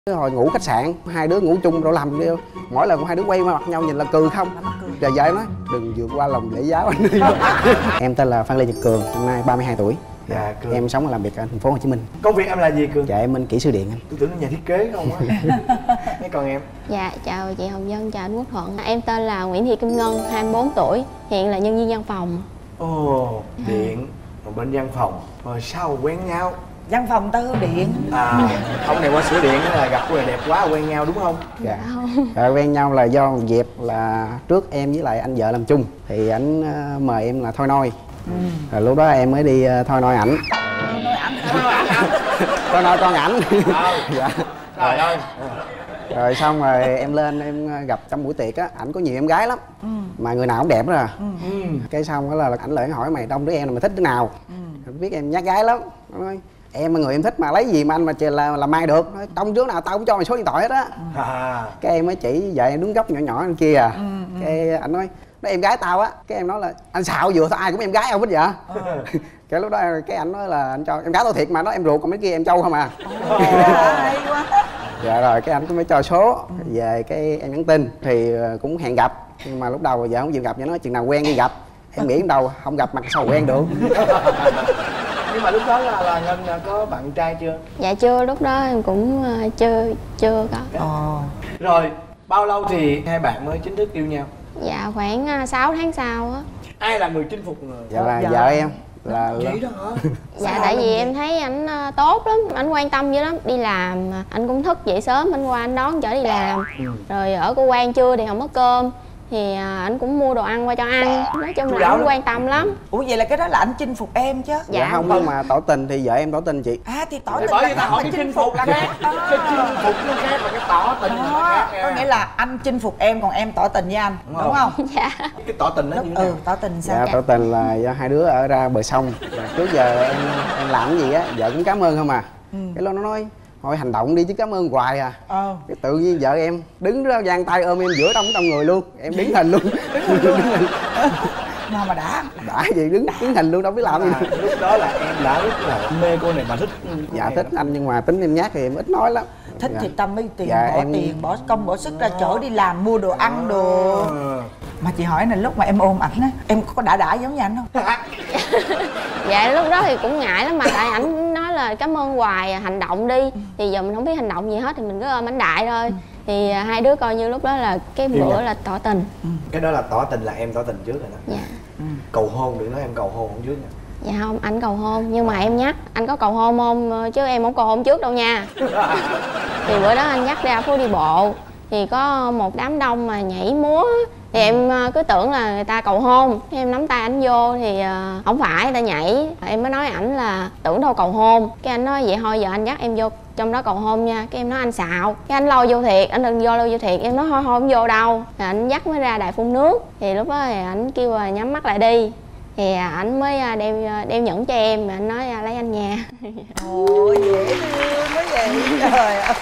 Hồi ngủ khách sạn, hai đứa ngủ chung đâu làm gì đâu. Mỗi lần hai đứa quay qua mặt nhau nhìn là cười không. Rồi vợ em nói đừng vượt qua lòng lễ giáo anh. Em tên là Phan Lê Nhật Cường, năm nay 32 tuổi. Dạ, Cường. Em sống và làm việc ở thành phố Hồ Chí Minh. Công việc em là gì Cường? Dạ em bên kỹ sư điện anh. Tôi tưởng nhà thiết kế không á. Thế còn em? Dạ chào chị Hồng Vân, chào anh Quốc Thuận. Em tên là Nguyễn Thị Kim Ngân, 24 tuổi, hiện là nhân viên văn phòng. Ồ, điện, còn bên văn phòng. Rồi sao quen nhau? Văn phòng Tư Điện. À, ông này qua sửa điện là gặp cô này đẹp quá quen nhau đúng không? Dạ. Quen nhau là do một dịp là trước em với lại anh vợ làm chung thì ảnh mời em là thôi nôi. Rồi lúc đó em mới đi thôi nôi ảnh. Thôi nôi con ảnh. Dạ. Trời ơi. Rồi xong rồi em lên em gặp trong buổi tiệc á, ảnh có nhiều em gái lắm. Mà người nào cũng đẹp đó à. Cái xong đó là ảnh lại hỏi mày trong đứa em là mày thích đứa nào. Biết em nhát gái lắm. Nói, em là người em thích mà lấy gì mà anh mà là mai được. Nói, trong đứa nào tao cũng cho mày số điện thoại hết á. Cái em mới chỉ vợ em đứng góc nhỏ nhỏ bên kia à. Cái anh nói em gái tao á. Cái em nói là anh xạo vừa thôi, ai cũng em gái không biết vậy. Cái lúc đó cái anh nói là anh cho em gái tao thiệt mà, nó em ruột còn mấy kia em trâu không à. Hay quá. Dạ rồi cái anh cũng mới cho số. Về cái em nhắn tin thì cũng hẹn gặp. Nhưng mà lúc đầu vợ không chịu gặp, vậy nói chừng nào quen đi gặp. Em nghĩ đâu không gặp mặt sao quen được. Nhưng mà lúc đó là Ngân có bạn trai chưa? Dạ chưa, lúc đó em cũng chưa có. Rồi bao lâu thì hai bạn mới chính thức yêu nhau? Dạ khoảng 6 tháng sau á. Ai là người chinh phục người? Dạ là vợ em. Là Vậy đó hả? Dạ tại vì em thấy ảnh tốt lắm, ảnh quan tâm dữ lắm. Đi làm anh cũng thức dậy sớm, anh qua anh đón chở đi làm. Rồi ở cơ quan trưa thì không có cơm thì ảnh cũng mua đồ ăn qua cho ăn. Nói chung là ảnh quan tâm lắm. Ủa vậy là cái đó là anh chinh phục em chứ? dạ không, nhưng mà tỏ tình thì vợ em tỏ tình chị. À thì tỏ Thì tình bởi là vì ta hỏi cái chinh phục là khác. Cái chinh phục nó khác và cái tỏ tình là nó khác nha. Có nghĩa là anh chinh phục em còn em tỏ tình với anh, đúng không? Dạ. Cái tỏ tình nó như thế nào? Tỏ tình sao? Dạ tỏ tình là do hai đứa ở ra bờ sông. Trước giờ em làm cái gì á vợ cũng cảm ơn không à. Cái nó nói thôi hành động đi chứ cảm ơn hoài à. Cái tự nhiên vợ em đứng đó giang tay ôm em giữa trong người luôn, em đứng hình luôn. Mà đã gì đứng hình luôn đâu biết làm gì. Lúc đó là em đã rất là mê cô này mà thích. Dạ thích anh nhưng mà tính em nhát thì em ít nói lắm. thích thì tâm với tiền, Dạ, bỏ em... tiền bỏ công bỏ sức ra chở đi làm mua đồ ăn đồ. Mà chị hỏi này, lúc mà em ôm ảnh á em có đã giống như anh không? Dạ lúc đó thì cũng ngại lắm, mà tại ảnh nói là cảm ơn hoài, hành động đi. Thì giờ mình không biết hành động gì hết thì mình cứ ôm ảnh đại thôi. Thì hai đứa coi như lúc đó là cái bữa là tỏ tình. Cái đó là tỏ tình là em tỏ tình trước rồi đó. Dạ. Cầu hôn đừng nói em cầu hôn trước nha. Dạ không, anh cầu hôn nhưng mà em nhắc anh có cầu hôn không chứ em không cầu hôn trước đâu nha. Thì bữa đó anh dắt ra phố đi bộ thì có một đám đông mà nhảy múa thì em cứ tưởng là người ta cầu hôn, em nắm tay ảnh vô thì không phải, người ta nhảy. Em mới nói ảnh là tưởng đâu cầu hôn, cái anh nói vậy thôi giờ anh dắt em vô trong đó cầu hôn nha. Cái em nói anh xạo, cái anh lôi vô thiệt, anh đừng vô lôi vô thiệt. Em nói thôi không vô đâu. Thì anh dắt mới ra đài phun nước thì lúc đó thì ảnh kêu là nhắm mắt lại đi thì ảnh mới đeo nhẫn cho em, mà anh nói lấy anh nha. Ôi dễ thương quá vậy trời ơi.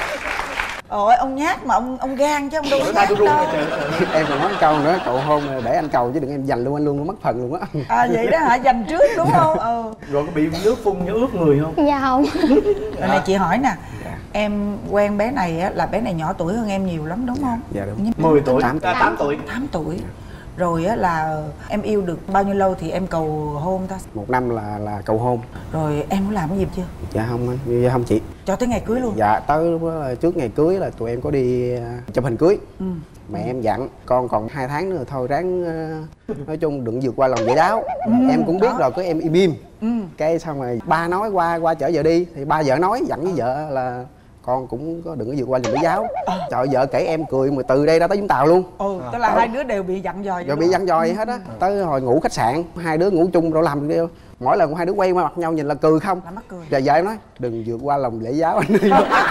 Ôi ông nhát mà ông gan chứ ông đâu có nhát đâu. Em còn nói câu nữa, cầu hôn để anh cầu chứ đừng em giành luôn, anh luôn mất phần luôn á. À vậy đó hả, giành trước đúng không? Rồi có bị nước phun như ướt người không? Dạ không. Rồi này chị hỏi nè, em quen bé này á là bé này nhỏ tuổi hơn em nhiều lắm đúng không? Dạ đúng. 10 tuổi, 8 tuổi. 8 tuổi. Rồi á là em yêu được bao nhiêu lâu thì em cầu hôn ta? 1 năm là cầu hôn. Rồi em có làm cái gì chưa? Dạ không chị. Cho tới ngày cưới luôn? Dạ tới lúc đó là trước ngày cưới là tụi em có đi chụp hình cưới. Mẹ em dặn con còn 2 tháng nữa thôi ráng nói chung đừng vượt qua lòng dễ đáo. Em cũng biết rồi, cứ em im im. Cái xong rồi ba nói qua chở vợ đi thì ba vợ nói dặn với vợ là con cũng có đừng có vượt qua lòng lễ giáo. Trời vợ kể em cười mà từ đây ra tới Vũng Tàu luôn. Tức là hai đứa đều bị dặn dò. Rồi bị dặn dò vậy hết á. Tới hồi ngủ khách sạn hai đứa ngủ chung đâu làm gì đâu. Mỗi lần hai đứa quay qua mặt nhau nhìn là cười không. Là mắc cười. Rồi vợ em nói đừng vượt qua lòng lễ giáo anh.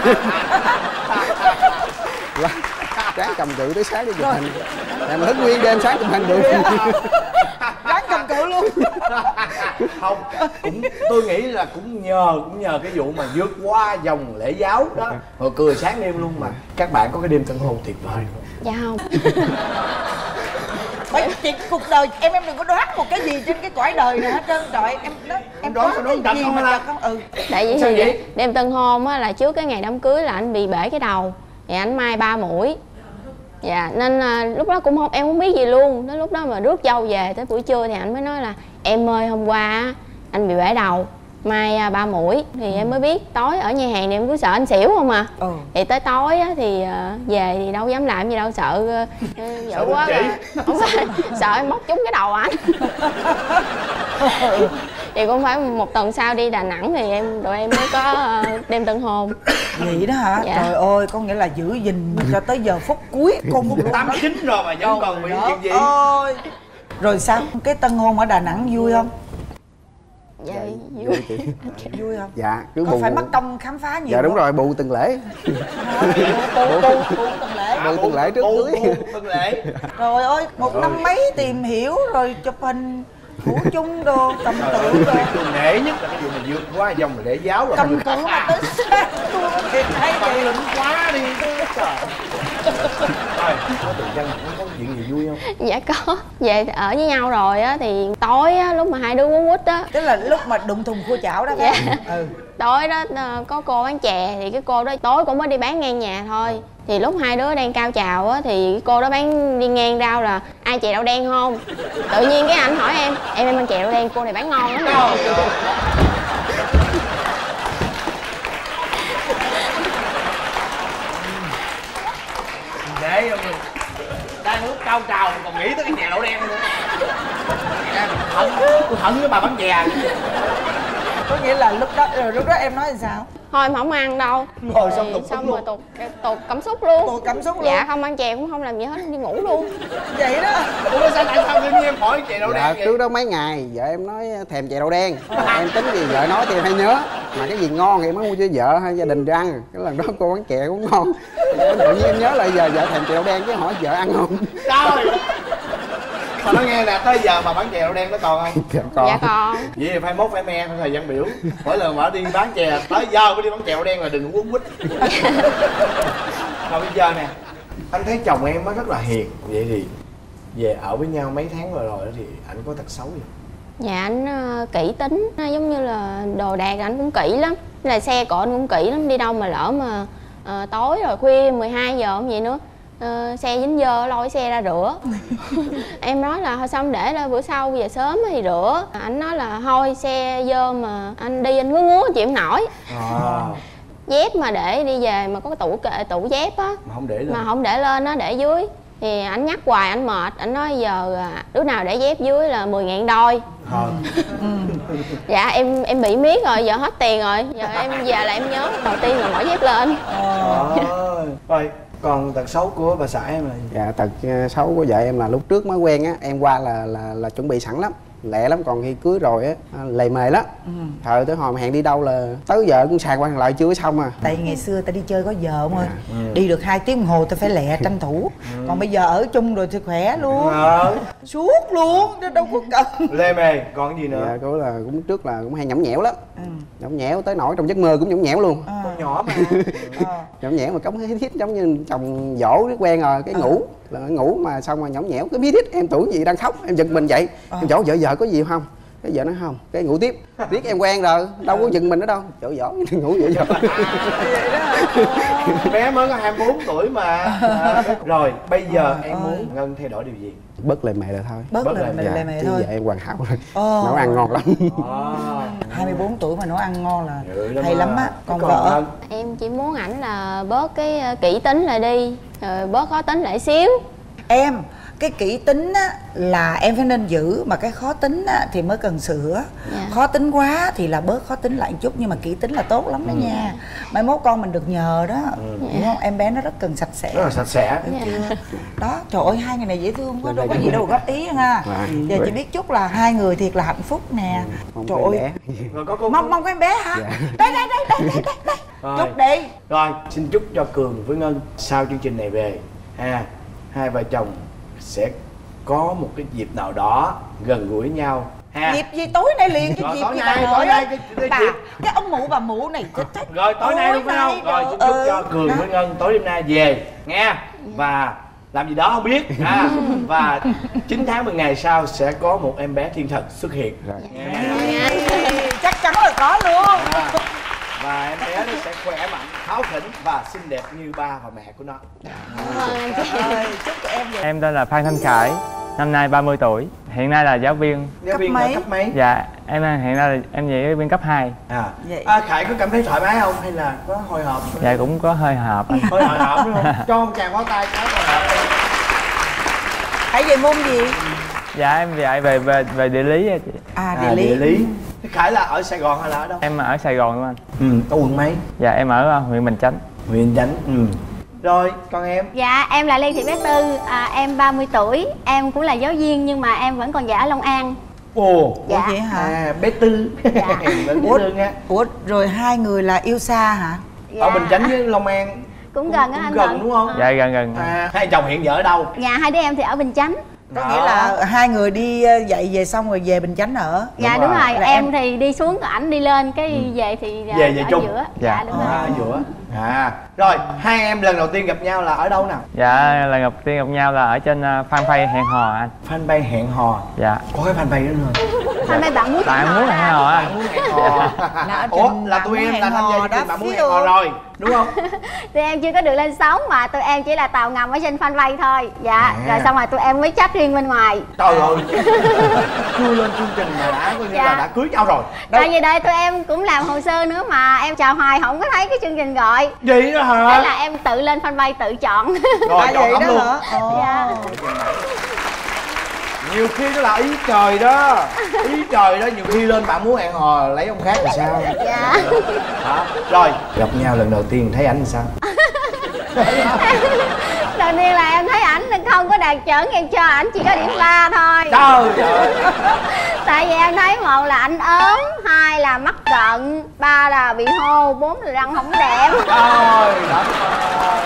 Ráng cầm cự tới sáng để chụp hình. Em thức nguyên đêm sáng chụp hình được. Ráng cầm cự luôn. Không, tôi nghĩ là cũng nhờ cái vụ mà vượt qua dòng lễ giáo đó. Rồi cười sáng đêm luôn mà. Các bạn có cái đêm tân hôn tuyệt vời. Dạ không. Bởi chị cuộc đời em đừng có đoán một cái gì trên cái cõi đời này hết trơn. Trời em đoán cái gì mà thật không? Ừ. Tại vì thì đêm tân hôn á là trước cái ngày đám cưới là anh bị bể cái đầu, thì anh mai 3 mũi. Dạ nên lúc đó cũng không, em không biết gì luôn. Đến lúc đó mà rước dâu về tới buổi trưa thì anh mới nói là em ơi hôm qua anh bị bể đầu, mai 3 mũi. Thì em mới biết tối ở nhà hàng thì em cứ sợ anh xỉu không à. Thì tới tối á, thì về thì đâu dám làm gì đâu, sợ dữ quá không phải, sợ em móc trúng cái đầu anh. Thì cũng phải một tuần sau đi Đà Nẵng thì tụi em mới có đêm tân hôn. Vậy đó hả? Dạ. Trời ơi, có nghĩa là giữ gìn cho tới giờ phút cuối cùng. 89 rồi mà vẫn còn bị chuyện gì? Ôi. Rồi sao? Cái tân hôn ở Đà Nẵng vui không? Dạ vui chị. Vui không? Dạ cứ có bù. Phải mất công khám phá nhiều. Dạ đúng rồi, bù từng lễ. Bù từng lễ. Bù từng lễ trước cưới. Từng lễ. Trời ơi, một năm mấy tìm hiểu rồi chụp hình ngủ chung đồ, cầm tượng đồ. Tôi nể nhất là cái vụ mà vượt qua dòng lễ giáo rồi. Cầm tượng mà tới sát tôi có thiệt hay vậy. Lịnh quá đi. Trời. Rồi, có tự dân có chuyện gì vui không? Dạ có. Về ở với nhau rồi á thì tối á lúc mà hai đứa quấn quýt á, tức là lúc mà đụng thùng cua chảo đó dạ. Tối đó có cô bán chè thì cái cô đó tối cũng mới đi bán ngang nhà thôi. Thì lúc hai đứa đang cao trào á thì cái cô đó bán đi ngang rau là ai chè đậu đen không. Tự nhiên cái anh hỏi em ăn chè đậu đen, cô này bán ngon lắm rồi. Để ông đang lúc cao trào còn nghĩ tới cái chè đậu đen nữa. Tôi hận cái bà bán chè. Có nghĩa là lúc đó em nói là sao? Thôi em không ăn đâu. Rồi xong rồi tụt cảm xúc luôn. Tụt cảm xúc luôn. Dạ không ăn chè cũng không làm gì hết, đi ngủ luôn. Vậy đó. Ủa sao tại sao tự nhiên em hỏi chè đậu đen vậy? Trước đó mấy ngày vợ em nói thèm chè đậu đen. Em tính gì vợ nói thì em hay nhớ. Mà cái gì ngon thì em mới mua cho vợ hay gia đình cho ăn. Cái lần đó cô bán chè cũng ngon. Tự nhiên em nhớ lại giờ vợ thèm chè đậu đen, cái hỏi vợ ăn không. Trời. Mà nói nghe nè, tới giờ bà bán chè đậu đen có còn không? Còn. Dạ còn. Vậy thì phải mốt phải me thời gian biểu. Mỗi lần mà đi bán chè tới giờ mới đi bán chè đậu đen là đừng quấn quýt. Rồi bây giờ nè, anh thấy chồng em nó rất là hiền. Vậy thì về ở với nhau mấy tháng rồi thì anh có tật xấu gì? Dạ anh kỹ tính, giống như là đồ đạc anh cũng kỹ lắm. Là xe của anh cũng kỹ lắm, đi đâu mà lỡ mà tối rồi khuya 12 giờ không vậy nữa, xe dính dơ lôi xe ra rửa. Em nói là thôi xong để là bữa sau về sớm thì rửa. Anh nói là thôi xe dơ mà anh đi anh ngứa chịu không nổi. Dép mà để đi về mà có cái tủ dép á mà không để lên nó để dưới thì anh nhắc hoài anh mệt. Anh nói giờ đứa nào để dép dưới là 10.000 đôi. Dạ em bị miết rồi, giờ hết tiền rồi, giờ em về là em nhớ đầu tiên là bỏ dép lên. Rồi còn tật xấu của bà xã em là gì? Dạ tật xấu của vợ em là lúc trước mới quen á, em qua là chuẩn bị sẵn lắm, lẹ lắm. Còn khi cưới rồi á lề mề lắm. Thời tới hồi mà hẹn đi đâu là tới giờ cũng xài qua lại chưa có xong à. Tại ngày xưa ta đi chơi có giờ không ơi. Đi được 2 tiếng đồng hồ ta phải lẹ tranh thủ. Còn bây giờ ở chung rồi thì khỏe luôn. Suốt luôn, đâu có cần. Lề mề, còn cái gì nữa? Dạ cô là cũng trước là cũng hay nhõng nhẽo lắm. Nhõng nhẽo tới nỗi trong giấc mơ cũng nhõng nhẽo luôn. Con nhỏ mà. Nhõng nhẽo mà cống hít giống như chồng dỗ biết quen rồi, cái ngủ là ngủ mà xong rồi nhõng nhẽo cái hít em tưởng gì đang khóc, em giật mình dậy. Em dỗ vợ có gì không? Cái vợ nói không, cái ngủ tiếp. Biết em quen rồi, đâu có giật mình nữa đâu. Dỗ ngủ vậy rồi. Bé mới có 24 tuổi mà. Rồi bây giờ em muốn Ngân thay đổi điều gì? Bớt lề mề là thôi. Bớt lề mề thôi. Chứ giờ em hoàn hảo rồi. Nấu ăn ngon lắm. 24 tuổi mà nấu ăn ngon là hay lắm á. Còn vợ em chỉ muốn ảnh là bớt cái kỹ tính lại đi, rồi bớt khó tính lại xíu. Em cái kỹ tính á là em phải nên giữ, mà cái khó tính á thì mới cần sửa. Khó tính quá thì là bớt khó tính lại một chút, nhưng mà kỹ tính là tốt lắm đó nha. Mai mốt con mình được nhờ đó, hiểu không? Em bé nó rất cần sạch sẽ. Rất là sạch sẽ. Đó, trời ơi hai người này dễ thương quá, đâu có gì đâu góp ý ha. Giờ chị biết chúc là hai người thiệt là hạnh phúc nè. Trời ơi. Rồi có mong có em bé hả? Đây. Chúc đi. Rồi xin chúc cho Cường với Ngân sau chương trình này về hai vợ chồng sẽ có một cái dịp nào đó gần gũi nhau ha. Dịp gì? Tối nay liền cái dịp gì bà nội á. Cái ông mụ bà mụ này chết. Rồi tối nay luôn phải không? Rồi xin chúc cho Cường với Ngân tối đêm nay về nghe. Và làm gì đó không biết và 9 tháng 10 ngày sau sẽ có một em bé thiên thần xuất hiện. Chắc chắn là có luôn. Và em bé nó sẽ khỏe mạnh, kháu khỉnh và xinh đẹp như ba và mẹ của nó. Chúc cho em vậy. Em tên là Phan Thanh Khải, năm nay 30 tuổi, hiện nay là giáo viên. Giáo viên mấy? cấp mấy? Dạ, em hiện nay là em giáo viên cấp 2. Khải có cảm thấy thoải mái không hay là có hồi hộp? Dạ cũng có hơi hộp anh. Hơi hồi hộp đúng không? Cho một tràng pháo tay cái hồi hộp. Hãy về môn gì? Dạ em dạy về địa lý chị. Địa lý. Khải là ở Sài Gòn hay là ở đâu? Em ở Sài Gòn luôn anh. Ở quận mấy? Dạ em ở huyện Bình Chánh. Huyện Chánh. Rồi, con em? Dạ, em là Lê Thị Bé Tư, em 30 tuổi. Em cũng là giáo viên nhưng mà em vẫn còn dạy ở Long An. Ồ, Dạ. Vậy hả? Bé Tư. Dạ. Ủa, rồi hai người là yêu xa hả? Dạ. Ở Bình Chánh với Long An Cũng gần á anh gần Thuận. đúng không? Dạ gần. Hai chồng hiện giờ ở đâu? Dạ, hai đứa em thì ở Bình Chánh. Có nghĩa là hai người đi dạy về xong rồi về Bình Chánh ở. Dạ đúng rồi, em thì đi xuống, ảnh đi lên, cái về thì về ở chung. giữa. Dạ Đúng rồi. Ở giữa. Rồi, hai em lần đầu tiên gặp nhau là ở đâu nào? Dạ lần đầu tiên gặp nhau là ở trên fanpage hẹn hò anh. Fanpage hẹn hò. Dạ. Có cái fanpage đó nữa. Hôm nay bạn muốn Bạn muốn hẹn hò anh. Ủa, là tụi em là tham gia chương trình bạn muốn hẹn hò rồi, đúng không? Tụi em chưa có được lên sóng mà tụi em chỉ là tàu ngầm ở trên fanpage thôi. Dạ, rồi xong rồi tụi em mới chat riêng bên ngoài. Trời ơi. Chưa lên chương trình mà đã coi như là đã cưới nhau rồi. Tại vì đây tụi em cũng làm hồ sơ nữa mà em chào hoài không có thấy cái chương trình gọi. Vậy đó hả? Thế là em tự lên fanpage tự chọn. Rồi chọn vậy lắm đó luôn. hả? Dạ. Nhiều khi đó là ý trời đó. Ý trời đó, nhiều khi lên bạn muốn hẹn hò lấy ông khác thì sao? Dạ. Hả? Rồi, gặp nhau lần đầu tiên thấy ảnh thì sao? Đầu tiên là em thấy ảnh không có đạt chuẩn, em cho ảnh chỉ có điểm 3 thôi. Trời ơi. Tại vì em thấy một là ảnh ốm, hai là mắc cận, ba là bị hô, bốn là răng không đẹp. Trời đất ơi.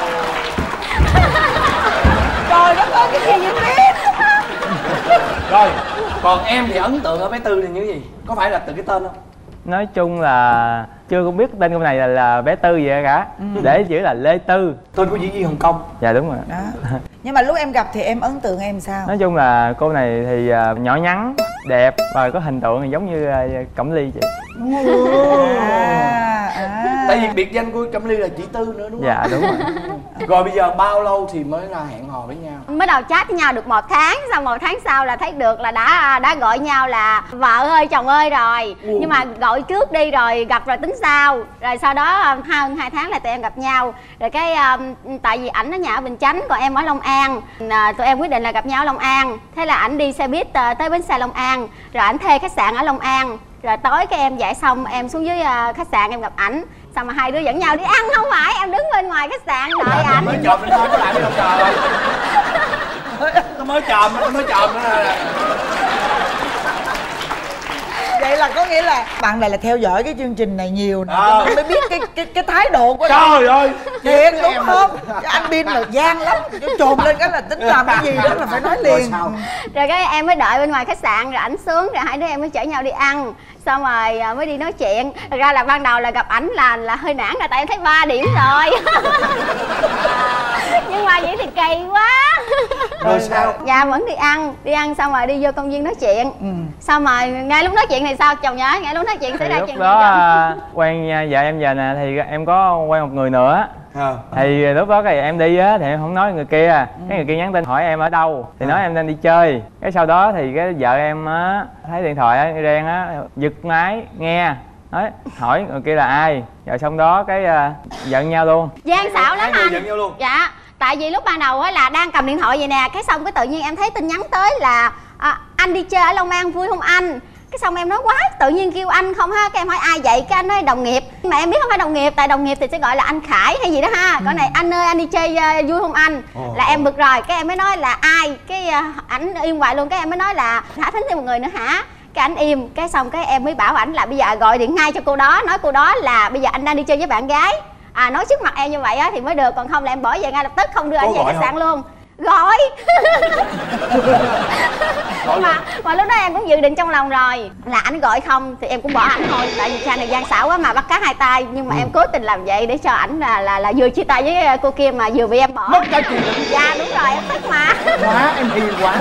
Trời đất ơi, cái gì vậy biết? Rồi, còn em thì ấn tượng ở bé Tư thì như gì? Có phải là từ cái tên không? Nói chung là chưa cũng biết tên cô này là bé Tư gì cả. Để chữ là Lê Tư. Tên của diễn viên Hồng Kông. Dạ đúng rồi. Đó. Nhưng mà lúc em gặp thì em ấn tượng em sao? Nói chung là cô này thì nhỏ nhắn, đẹp và có hình tượng thì giống như Cẩm Ly chị. Tại vì biệt danh của Cẩm Ly là chị Tư nữa đúng không? Dạ đúng rồi. Rồi bây giờ bao lâu thì mới là hẹn hò với nhau? Mới đầu chat với nhau được 1 tháng, sau 1 tháng sau là thấy được là đã gọi nhau là vợ ơi chồng ơi rồi. Nhưng mà gọi trước đi rồi gặp rồi tính sau. Rồi sau đó hơn 2 tháng là tụi em gặp nhau. Rồi cái tại vì ảnh ở nhà ở Bình Chánh còn em ở Long An, tụi em quyết định là gặp nhau ở Long An. Thế là ảnh đi xe buýt tới bến xe Long An, rồi ảnh thuê khách sạn ở Long An. Rồi tối cái em dạy xong em xuống dưới khách sạn em gặp ảnh, xong mà hai đứa dẫn nhau đi ăn. Không phải, em đứng bên ngoài khách sạn đợi ảnh. Mới chồm lên thôi, có lại đi đâu trời. Nó mới chồm nữa. Vậy là có nghĩa là bạn này là theo dõi cái chương trình này nhiều nè, cho nên mới biết cái thái độ của nó. Trời ơi, Thiệt đúng không? Cái anh Bin là gian lắm, trồn lên cái là tính làm cái gì đó là phải nói liền. Rồi cái em mới đợi bên ngoài khách sạn, rồi ảnh xuống, rồi hai đứa em mới chở nhau đi ăn. Xong rồi mới đi nói chuyện. Thật ra là ban đầu là gặp ảnh là hơi nản rồi, tại em thấy 3 điểm rồi. Nhưng mà vậy thì kỳ quá. Rồi sao? Dạ vẫn đi ăn xong rồi đi vô công viên nói chuyện. Xong rồi ngay lúc nói chuyện thì sao chồng nhớ, ngay lúc nói chuyện xảy ra chuyện lúc đó quen vợ em giờ nè thì em có quen một người nữa. Thì lúc đó cái em đi á thì em không nói người kia. Cái người kia nhắn tin hỏi em ở đâu thì nói em đang đi chơi. Cái sau đó thì cái vợ em á thấy điện thoại á đen á, giật máy nghe nói hỏi người kia là ai. Rồi xong đó cái giận nhau luôn. Gian xảo lắm anh. Giận nhau luôn. Dạ, tại vì lúc ban đầu á là đang cầm điện thoại vậy nè, cái xong cái tự nhiên em thấy tin nhắn tới là anh đi chơi ở Long An vui không anh. Cái xong em nói quá, tự nhiên kêu anh không ha. Cái em hỏi ai vậy, cái anh nói đồng nghiệp. Mà em biết không phải đồng nghiệp, tại đồng nghiệp thì sẽ gọi là anh Khải hay gì đó ha. Còn này anh ơi anh đi chơi vui không anh. Là em bực rồi, cái em mới nói là ai. Cái ảnh im hoài luôn, cái em mới nói là Thả Thính thêm một người nữa hả. Cái ảnh im, cái xong cái em mới bảo ảnh là bây giờ gọi điện ngay cho cô đó, nói cô đó là bây giờ anh đang đi chơi với bạn gái. Nói trước mặt em như vậy á thì mới được, còn không là em bỏ về ngay lập tức, không đưa anh về khách sạn luôn. Gọi. mà lúc đó em cũng dự định trong lòng rồi là ảnh gọi không thì em cũng bỏ ảnh thôi, tại vì cha này gian xảo quá mà bắt cá hai tay. Nhưng mà em cố tình làm vậy để cho ảnh là vừa chia tay với cô kia mà vừa bị em bỏ. Mất cả chuyện. Dạ đúng rồi, em tức mà. Quá em hiền quá.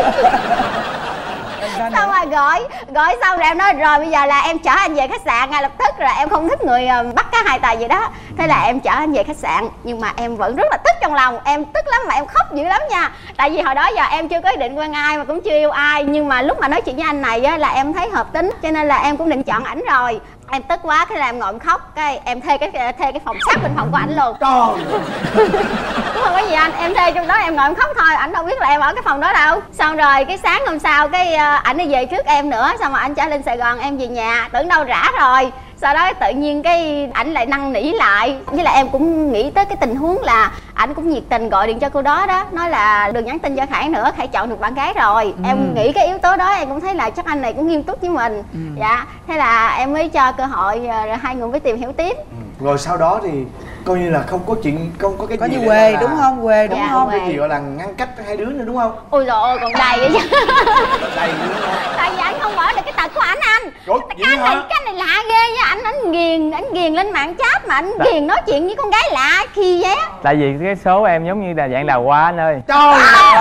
Xong rồi gọi xong rồi em nói rồi bây giờ là em chở anh về khách sạn ngay lập tức, rồi em không thích người bắt cá hai tay vậy đó. Thế là em chở anh về khách sạn, nhưng mà em vẫn rất là tức trong lòng, em tức lắm mà em khóc dữ lắm nha. Tại vì hồi đó giờ em chưa có ý định quen ai mà cũng chưa yêu ai, nhưng mà lúc mà nói chuyện với anh này á là em thấy hợp tính, cho nên là em cũng định chọn ảnh rồi. Em tức quá cái là em ngồi em khóc, cái em thuê cái phòng sát bên phòng của ảnh luôn. Trời. Cũng không có gì anh, em thuê trong đó em ngồi em khóc thôi, ảnh đâu biết là em ở cái phòng đó đâu. Xong rồi cái sáng hôm sau cái ảnh đi về trước em nữa, xong rồi ảnh trở lên Sài Gòn, em về nhà tưởng đâu rã rồi. Sau đó tự nhiên cái ảnh lại năn nỉ lại, với lại em cũng nghĩ tới cái tình huống là ảnh cũng nhiệt tình gọi điện cho cô đó đó, nói là đừng nhắn tin cho Khải nữa, Khải chọn được bạn gái rồi. Em nghĩ cái yếu tố đó em cũng thấy là chắc anh này cũng nghiêm túc với mình. Dạ, thế là em mới cho cơ hội rồi hai người mới tìm hiểu tiếp. Rồi sau đó thì coi như là không có chuyện, không có cái có gì như quê là... đúng không, quê đúng Dạ, không? Cái gì gọi là ngăn cách hai đứa nữa đúng không? Ôi trời ơi còn đầy vậy chứ. Đầy đúng không? Tại vì anh không bỏ được cái tật của ảnh anh. Trời, vậy hả? Cái này lạ ghê với ảnh ghiền lên mạng chat mà ảnh ghiền nói chuyện với con gái lạ khi vậy á. Tại vì cái số em giống như là dạng đào hoa anh ơi. Trời.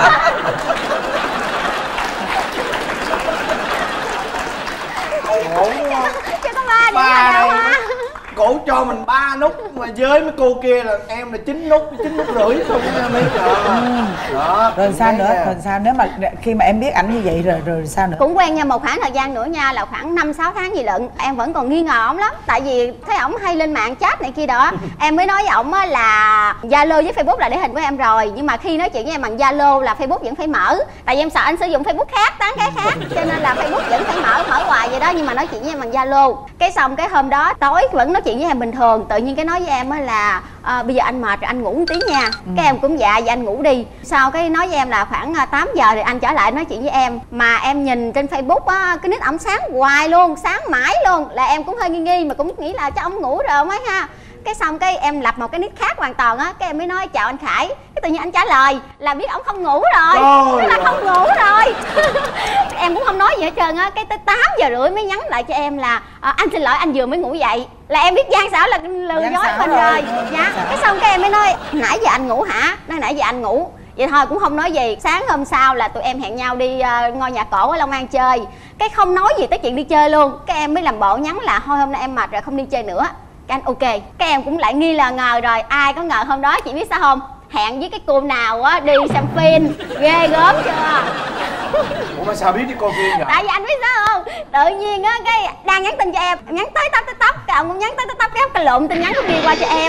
Ổn đúng không? Chứ có ba Ba đâu này cổ cho mình 3 nút mà với mấy cô kia là em là 9 nút rưỡi không mấy đó. Rồi sao nữa? Rồi sao nếu mà khi mà em biết ảnh như vậy rồi sao nữa? Cũng quen nhau một khoảng thời gian nữa nha, là khoảng 5-6 tháng gì lận. Em vẫn còn nghi ngờ ổng lắm, tại vì thấy ổng hay lên mạng chat này kia đó. Em mới nói với ổng là Zalo với Facebook là để hình của em rồi, nhưng mà khi nói chuyện với em bằng Zalo là Facebook vẫn phải mở, tại vì em sợ anh sử dụng Facebook khác, tán gái khác, cho nên là Facebook vẫn phải mở hoài vậy đó, nhưng mà nói chuyện với em bằng Zalo. Cái xong cái hôm đó tối vẫn nói chuyện với em bình thường, tự nhiên cái nói với em là bây giờ anh mệt rồi anh ngủ một tí nha. Cái em cũng dạ anh ngủ đi. Sau cái nói với em là khoảng 8 giờ thì anh trở lại nói chuyện với em, mà em nhìn trên Facebook á cái nick ổng sáng hoài luôn, sáng mãi luôn, là em cũng hơi nghi mà cũng nghĩ là chắc ổng ngủ rồi mấy ha. Cái xong cái em lập một cái nick khác hoàn toàn á, cái em mới nói chào anh Khải, cái tự nhiên anh trả lời là biết ổng không ngủ rồi, tức là không ngủ rồi. Em cũng không nói gì hết trơn á, cái tới 8 giờ rưỡi mới nhắn lại cho em là anh xin lỗi anh vừa mới ngủ dậy, là em biết gian xảo là lừa dối mình rồi. Dạ, cái xong cái em mới nói nãy giờ anh ngủ hả? Nói nãy giờ anh ngủ. Vậy thôi cũng không nói gì. Sáng hôm sau là tụi em hẹn nhau đi ngôi nhà cổ ở Long An chơi. Cái không nói gì tới chuyện đi chơi luôn. Cái em mới làm bộ nhắn là thôi hôm nay em mệt rồi không đi chơi nữa. Cái anh ok. Cái em cũng lại nghi là ngờ rồi. Ai có ngờ hôm đó chị biết sao không? Hẹn với cái cô nào á đi xem phim. Ghê gớm chưa? Ủa mà sao biết đi coi phim vậy? Tại vì anh biết sao không? Tự nhiên á cái đang nhắn tin cho em, nhắn tới tóc, cái ông cũng nhắn tới tóc, cái ông cái lộn tin nhắn cũng đi qua cho em.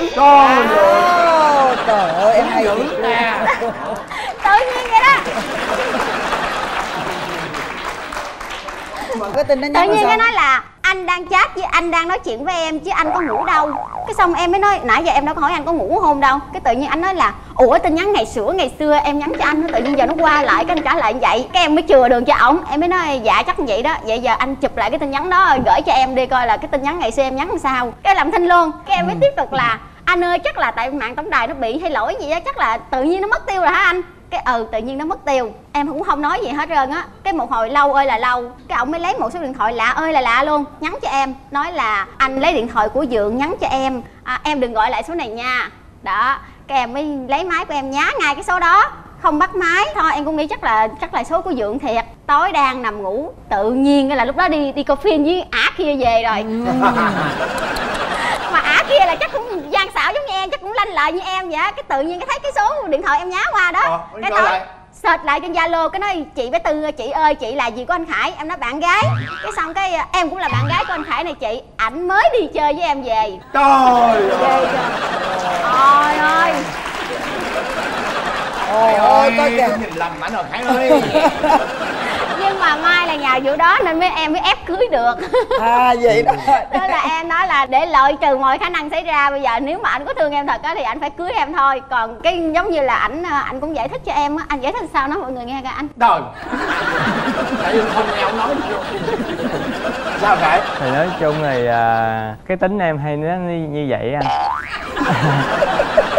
Trời ơi em hay dữ nè. Tự nhiên vậy đó. cái tin nó Tự nhiên cái nói là anh đang chat với anh đang nói chuyện với em chứ anh có ngủ đâu. Cái xong em mới nói nãy giờ em đâu có hỏi anh có ngủ không đâu. Cái tự nhiên anh nói là ủa tin nhắn ngày xưa em nhắn cho anh, nó tự nhiên giờ nó qua lại cái anh trả lại như vậy. Cái em mới chừa đường cho ổng, em mới nói dạ chắc như vậy đó, vậy giờ anh chụp lại cái tin nhắn đó gửi cho em đi coi là cái tin nhắn ngày xưa em nhắn làm sao. Cái làm thinh luôn. Cái em mới tiếp tục là anh ơi chắc là tại mạng tổng đài nó bị hay lỗi gì đó, chắc là tự nhiên nó mất tiêu rồi hả anh. Cái tự nhiên nó mất tiêu. Em cũng không nói gì hết trơn á. Cái một hồi lâu ơi là lâu, cái ổng mới lấy một số điện thoại lạ ơi là lạ luôn, nhắn cho em, nói là anh lấy điện thoại của Dượng nhắn cho em, em đừng gọi lại số này nha. Đó, cái em mới lấy máy của em nhá ngay cái số đó, không bắt máy. Thôi em cũng nghĩ chắc là số của Dượng thiệt. Tối đang nằm ngủ, tự nhiên là lúc đó đi coi phim với ả kia về rồi. Mà ả kia là chắc cũng gian xảo giống như em, chắc cũng lanh lợi như em vậy. Cái tự nhiên cái thấy cái số điện thoại em nhá qua đó, cái nói search lại trên Zalo, cái nói chị Bé Tư, chị ơi chị là gì của anh Khải? Em nói bạn gái. Cái xong cái em cũng là bạn gái của anh Khải này chị, ảnh mới đi chơi với em về. Trời ơi. Trời ơi. Trời ơi, có nhìn lầm ảnh rồi Khải ơi. Nhưng mà may là nhờ vụ đó nên em mới ép cưới được. Vậy đó. Tức là em nói là để loại trừ mọi khả năng xảy ra, bây giờ nếu mà anh có thương em thật á thì anh phải cưới em thôi. Còn cái giống như là anh cũng giải thích cho em á, anh giải thích sao nói mọi người nghe coi anh. Trời. Tại vì không nghe ông nói gì luôn. Sao Khải? Thì nói chung thì cái tính em hay nó như vậy anh.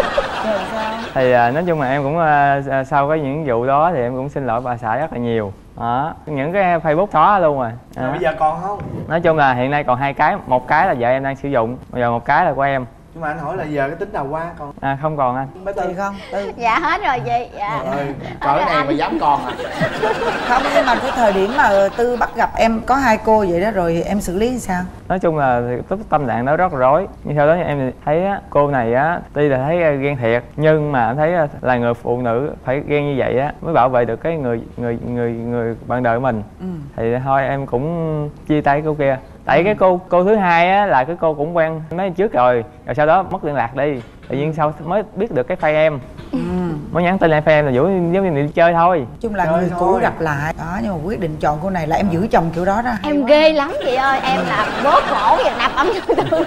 Thì nói chung là em cũng sau cái những vụ đó thì em cũng xin lỗi bà xã rất là nhiều. đó, những cái Facebook xóa luôn rồi. Rồi bây giờ còn không? Nói chung là hiện nay còn 2 cái, một cái là vợ em đang sử dụng, bây giờ một cái là của em. Nhưng mà anh hỏi là giờ cái tính nào qua còn? Không còn anh. Bé Tư không? Tư. Dạ hết rồi chị. Dạ. Rồi, cỡ này mà dám còn à? Không, nhưng mà cái thời điểm mà Tư bắt gặp em có 2 cô vậy đó rồi em xử lý sao? Nói chung là tâm trạng nó rất là rối. Nhưng sau đó em thấy á, cô này á, tuy là thấy ghen thiệt, nhưng mà em thấy là người phụ nữ phải ghen như vậy á mới bảo vệ được cái người bạn đời của mình. Thì thôi em cũng chia tay cô kia. Tại cái cô thứ hai á là cái cô cũng quen mấy trước rồi sau đó mất liên lạc đi. Tự nhiên sau mới biết được cái file em. Mới nhắn tin lại file em là giống như đi chơi thôi. Chung là người cũ gặp lại đó, nhưng mà quyết định chọn cô này là em giữ chồng kiểu đó đó. Em ghê lắm chị ơi, em là bố cổ và nạp ấm vô tôi.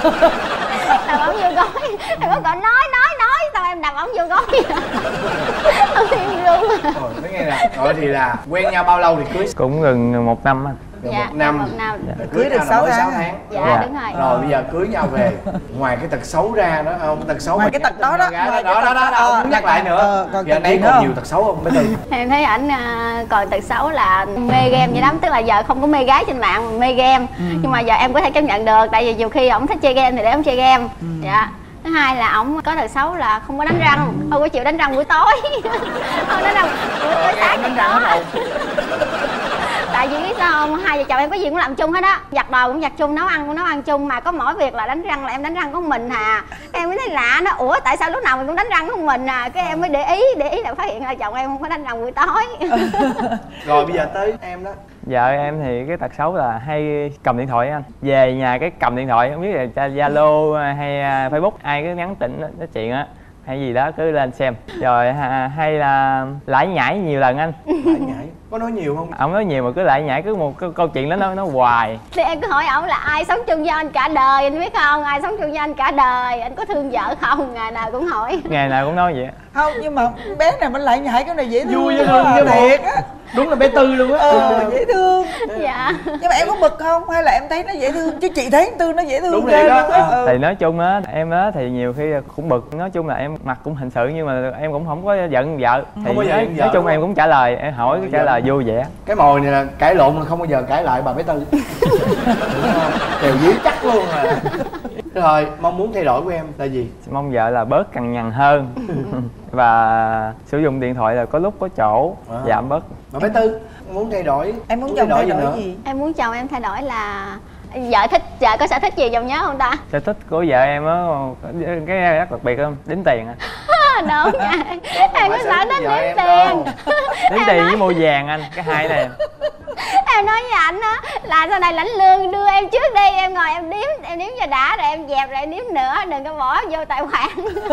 Nạp ấm vô gói, em bố cổ nói xong em nạp ấm vô gói. Không em luôn. Rồi nói nghe nè, rồi thì là quen nhau bao lâu thì cưới? Cũng gần 1 năm anh. Gần Dạ, 1 năm. 1 năm. Cưới được 6 tháng. Dạ đúng rồi. Rồi bây giờ cưới nhau về, ngoài cái tật xấu ra đó không? Tật xấu ngoài cái tật đó đó, đó không muốn nhắc lại nữa. Còn giờ anh ấy còn nhiều tật xấu không bé Tư? Em thấy ảnh còn tật xấu là mê game vậy lắm, tức là giờ không có mê gái trên mạng mà mê game. Nhưng mà giờ em có thể chấp nhận được, tại vì nhiều khi ổng thích chơi game thì để ổng chơi game. Dạ. Thứ hai là ổng có tật xấu là không có đánh răng, không có chịu đánh răng buổi tối. Không đánh răng buổi tối sáng đánh răng hết rồi. Tại vì biết sao không, hai vợ chồng em có gì cũng làm chung hết á, giặt đồ cũng giặt chung, nấu ăn cũng nấu ăn chung, mà có mỗi việc là đánh răng là em đánh răng của mình hà. Cái em mới thấy lạ, nó ủa tại sao lúc nào mình cũng đánh răng của mình à, cái em mới để ý là phát hiện là chồng em không có đánh răng buổi tối. Rồi bây giờ tới em đó. Vợ em thì cái tật xấu là hay cầm điện thoại anh. Về nhà cái cầm điện thoại, không biết là Zalo hay Facebook ai cứ nhắn tin nói chuyện á hay gì đó cứ lên xem. Rồi hay là lải nhải nhiều lần anh. Lải nhải có nói nhiều không? Ông nói nhiều mà cứ lải nhải cứ một câu chuyện đó nó hoài. Thì em cứ hỏi ổng là ai sống chung với anh cả đời, anh biết không, ai sống chung với anh cả đời, anh có thương vợ không, ngày nào cũng hỏi. Ngày nào cũng nói vậy. Không, nhưng mà bé này mình lại nhảy cái này dễ thương. Vui với thương chứ thiệt á. Đúng là bé Tư luôn á. Dễ thương. Dạ. Nhưng mà em có bực không hay là em thấy nó dễ thương? Chứ chị thấy Tư nó dễ thương. Đúng rồi đó. Thì nói chung á em á thì nhiều khi cũng bực, nói chung là em mặt cũng hình sự nhưng mà em cũng không có giận vợ. Thì nói chung em cũng trả lời, em hỏi trả lời vui vẻ. Cái mồi này là cãi lộn là không bao giờ cãi lại bà bé Tư. Đều dưới chắc luôn rồi. Rồi mong muốn thay đổi của em là gì? Mong vợ là bớt cằn nhằn hơn và sử dụng điện thoại là có lúc có chỗ giảm bớt. Mà bé Tư muốn thay đổi, em muốn chồng thay đổi gì? Em muốn chồng em thay đổi là vợ thích, vợ có sở thích gì chồng nhớ không ta? Sở thích của vợ em á cái rất đặc biệt không? Đếm tiền. Đúng nha. Em có sở thích đếm tiền. Đếm tiền với mua vàng anh, cái hai này. Em nói với ảnh á là sau này lãnh lương đưa em trước đi, em ngồi em đếm cho đã rồi em dẹp rồi em đếm nữa, đừng có bỏ vô tài khoản.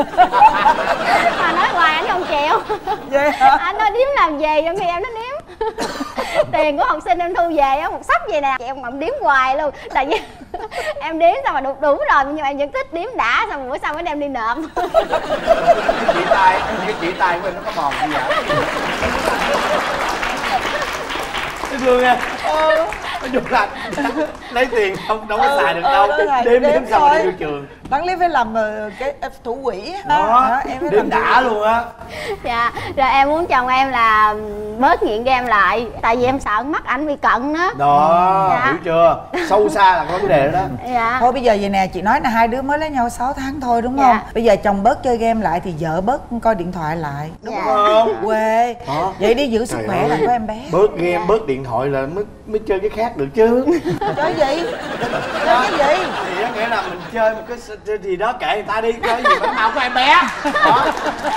Mà nói hoài anh không chịu. Anh nói đếm làm gì trong khi em nó đếm. Tiền của học sinh em thu về á một sắp vậy nè, chị em ngậm đếm hoài luôn. Tại vì em đếm sao mà đủ rồi nhưng mà em vẫn thích đếm đã, xong rồi bữa sau mới đem đi nộp. Cái chỉ tay của em nó có mòn gì vậy? Cái thương nha. Nói chung là lấy tiền không đâu có xài được đâu. Đếm xong rồi đi vô trường. Đáng lý phải làm cái thủ quỹ đó, em phải đếm đã luôn á. Dạ, rồi em muốn chồng em là bớt nghiện game lại. Tại vì em sợ mắt ảnh bị cận đó. Đó, dạ. Hiểu chưa? Sâu xa là có vấn đề đó. Dạ. Thôi bây giờ vậy nè, chị nói là hai đứa mới lấy nhau 6 tháng thôi đúng không? Bây giờ chồng bớt chơi game lại thì vợ bớt coi điện thoại lại. Đúng không? Quê. Vậy đi giữ sức khỏe là của em bé. Bớt game, bớt điện thoại là mới chơi cái khác được chứ. Chơi gì? Chơi cái gì? Thì đó nghĩa là mình chơi một cái gì đó kệ người ta đi, chơi gì bánh mau của em bé. Đó.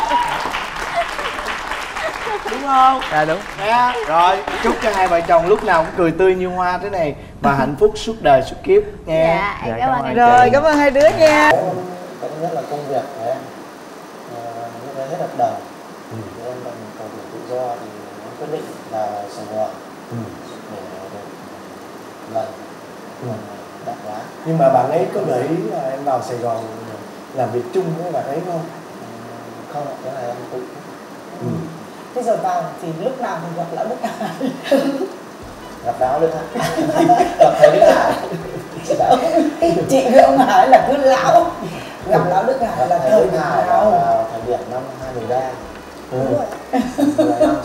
Đúng không? Dạ đúng. Dạ. Rồi chúc cho hai vợ chồng lúc nào cũng cười tươi như hoa thế này và hạnh phúc suốt đời suốt kiếp nha. Dạ, cảm ơn anh. Rồi cảm ơn hai đứa nha. Cái thứ nhất là công việc của em những cái hết hợp đồng thì em còn cầu thủ tự do thì em quyết định là Sài Gòn để lần đại hóa. Nhưng mà bạn ấy có gợi ý là em vào Sài Gòn làm việc chung với bạn ấy không? Không, cái này em tự thế giờ vào thì lúc nào thì gặp lão Đức Hải. Gặp lão Đức Hải. Gặp thầy Đức Hải. Chị với ông Hải là cứ lão. Gặp lão Đức Hải là thầy Đức Hải vào thời điểm năm 2013. 10 năm trước.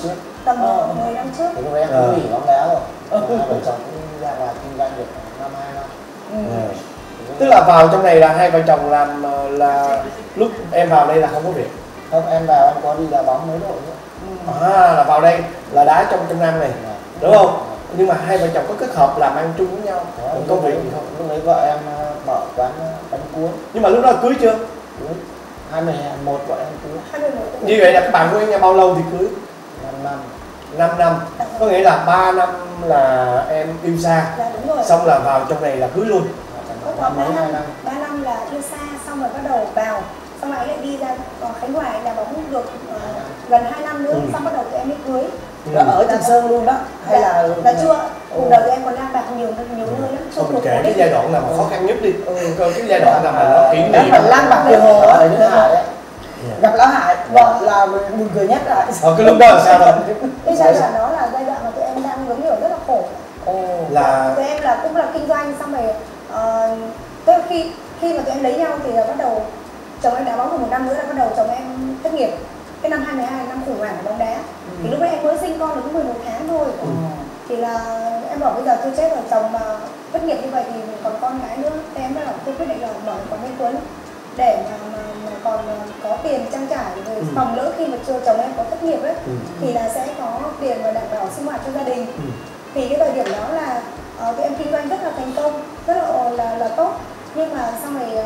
tầm 10 năm trước. Thì lúc đấy em cũng nghỉ bóng đá rồi. Hai vợ chồng cũng ra ngoài kinh doanh được năm 2 năm. Tức là vào trong này là hai vợ chồng làm là lúc em vào đây là không có việc. Không, em vào em có đi đá bóng mấy đội nữa. Là vào đây là đá trong năm này, đúng không? Nhưng mà hai vợ chồng có kết hợp làm ăn chung với nhau, còn công việc gì không? Lúc đấy vợ em mở quán bánh cuốn. Nhưng mà lúc đó cưới chưa? Cưới. 21 vợ em cưới. 21. Như vậy là các bạn của em nhau bao lâu thì cưới? 5 năm. 5 năm. Có nghĩa là 3 năm là em yêu xa. Dạ đúng rồi. Xong là vào trong này là cưới luôn. Có 3 năm là yêu xa, xong rồi bắt đầu vào, xong rồi anh lại đi ra Khánh Hòa đá bóng được gần 2 năm nữa, xong bắt đầu tụi em mới cưới. Nó ở Trường Sơn luôn đó hay là chưa? Cuộc đời tụi em còn lang bạc nhiều nơi lắm. Thôi mình kể cái giai đoạn nào mà khó khăn nhất đi. Cái giai đoạn nào mà nó kỷ niệm. mà lang bạc nhiều hồ á, Hải gặp Lão Hải là buồn cười nhất rồi. Cái lúc đó là sao đâu? Cái giai đoạn đó là giai đoạn mà tụi em đang giống như rất là khổ. Là tụi em cũng là kinh doanh, xong rồi tức khi mà tụi em lấy nhau thì là bắt đầu chồng em đá bóng được 1 năm nữa là bắt đầu chồng em thất nghiệp. Cái năm 2012 năm khủng hoảng của bóng đá. Thì lúc đấy em mới sinh con được có 11 tháng thôi. Thì là em bảo bây giờ tôi chết rồi, chồng mà thất nghiệp như vậy thì mình còn con cái nữa. Thế em mới bảo tôi quyết định là mở quán bánh cuốn để mà còn có tiền trang trải rồi phòng lỡ khi mà chồng em có thất nghiệp ấy thì là sẽ có tiền và đảm bảo sinh hoạt cho gia đình. Thì cái thời điểm đó là tụi em kinh doanh rất là thành công, rất là tốt. Nhưng mà xong rồi